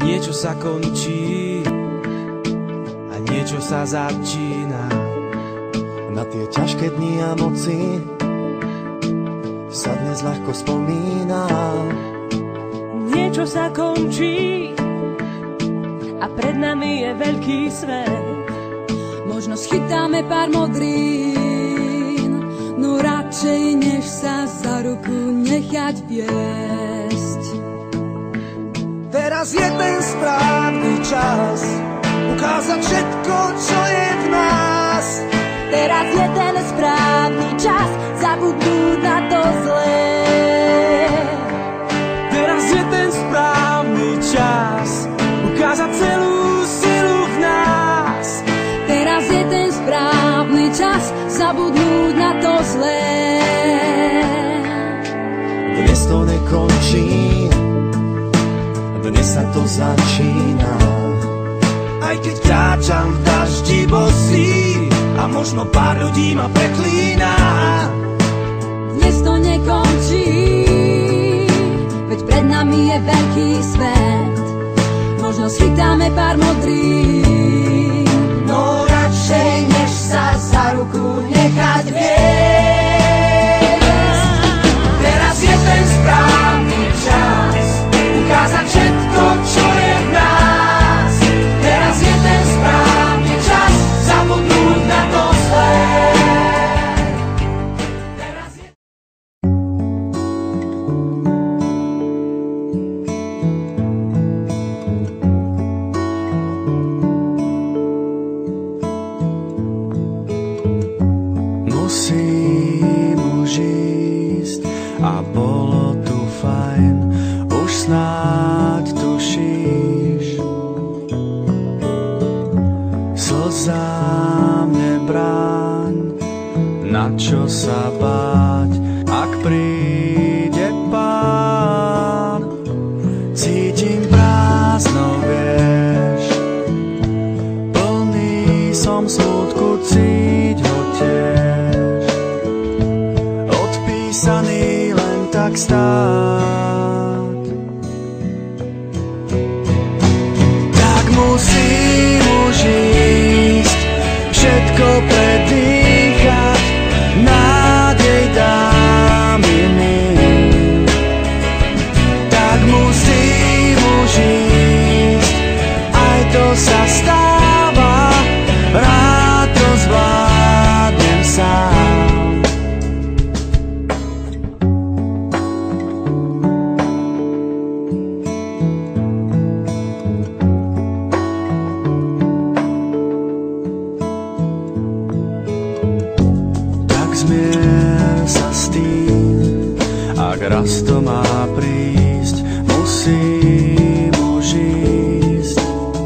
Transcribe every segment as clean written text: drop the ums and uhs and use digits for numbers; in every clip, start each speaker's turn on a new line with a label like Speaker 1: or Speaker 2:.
Speaker 1: Niečo sa končí a niečo sa začína.
Speaker 2: Na tie ťažké dni a noci sa dnes ľahko spomína.
Speaker 3: Niečo sa končí a pred nami je veľký svet.
Speaker 4: Možno schytáme pár modrín, no radšej než sa za ruku nechať viesť.
Speaker 2: Teraz je ten správny čas ukázať všetko, čo je v nás.
Speaker 4: Teraz je ten správny čas zabudnúť na to zlé.
Speaker 1: Teraz je ten správny čas ukázať celú silu v nás.
Speaker 4: Teraz je ten správny čas zabudnúť na to zlé.
Speaker 2: Dnes to nekončí, dnes sa to začína. Aj keď kráčam v daždi bosý a možno pár ľudí ma preklína.
Speaker 4: Dnes to nekončí, veď pred nami je veľký svet. Možno schytáme pár modrín, no radšej než sa za ruku nechať viesť.
Speaker 2: Teraz je ten správny čas ukázať všetko, čo je v nás. Teraz je ten správny čas zabudnúť na to zlé. Musím už ísť a bolo tu fajn, už snáď tušíš. Slzám nebráň, na čo sa báť, ak príde Pán. Cítim prázdno, vieš, plný som smútku, cíť ho tiež. Odpísaný len tak stáť. Tak musím už ísť, všetko predýchať, nádej dám iným. Tak musím už ísť, aj to sa stáva, rád to zvládnem sám. Tak zmier sa s tým, ak raz to má prísť, musím už ísť.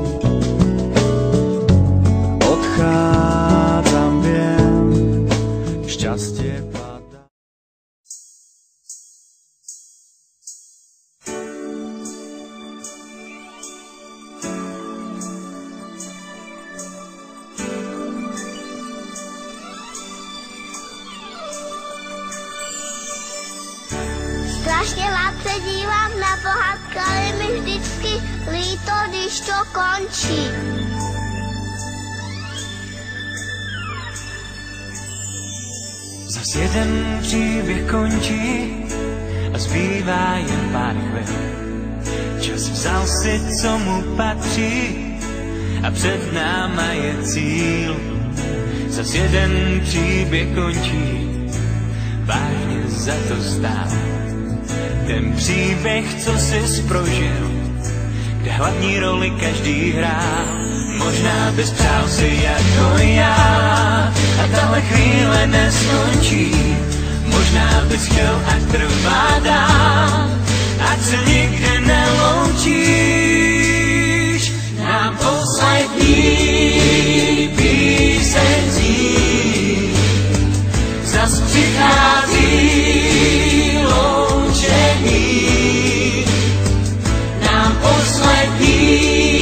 Speaker 2: Odchádzam, viem, šťastie padá.
Speaker 5: Strašně rád se dívám na pohádky, ale mi vždycky líto, když to končí.
Speaker 6: Zas jeden příběh končí a zbývá jen pár chvil. Čas vzal si, co mu patří a před náma je cíl. Zas jeden příběh končí, vážně za to stál. Ten příběh, co jsi prožil, kde hlavní roli každý hrál. Možná bys přál si jako já a tahle chvíle neskončí. Možná bys chtěl, ať trvá dál, ať se nikdy neloučíš. Nám poslední píseň zní, zas přichází loučení. Nám poslední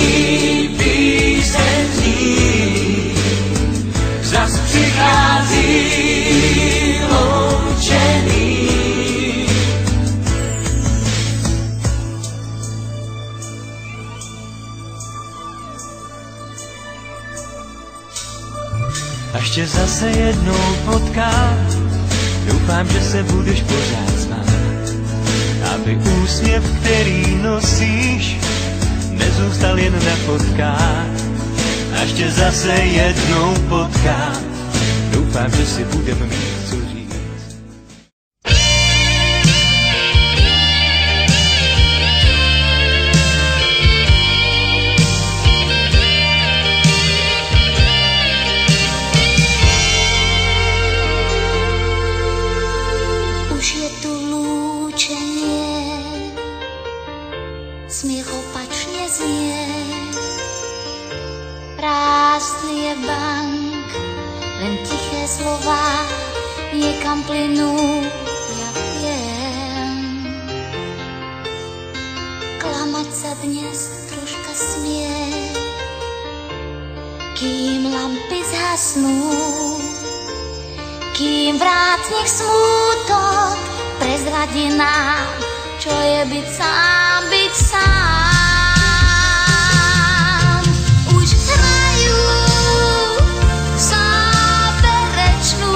Speaker 6: píseň zní, zas přichází loučení. až tě zase jednou potkám. Doufám, že se budeš pořád smát, aby úsměv, který nosíš, nezůstal jen na fotkách. Až tě zase jednou potkám, doufám, že si budeme mít co říct.
Speaker 5: Už je tu lúčenie, smiech opačne znie. Prázdny je bank, len tiché slová niekam plynú, ja viem. Klamať sa dnes troška smie, kým lampy zhasnú, kým vrátnik smútok prezradí nám, čo je byť sám, byť sám. Už hrajú záverečnú,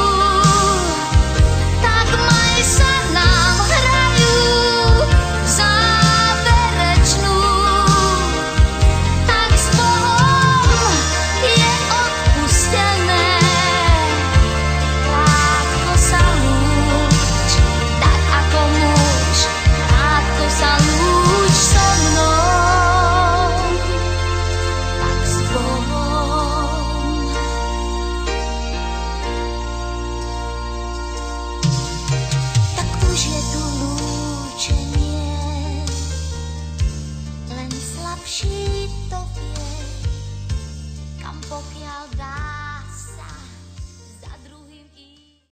Speaker 5: tak maj sa nám, hrajú záverečnú, tak s Bohom je odpustené. Krátko sa lúč, tak ako muž, krátko sa lúč so mnou, tak s Bohom. Tak už je tu lúčenie, len slabší to vie, kam pokiaľ dá.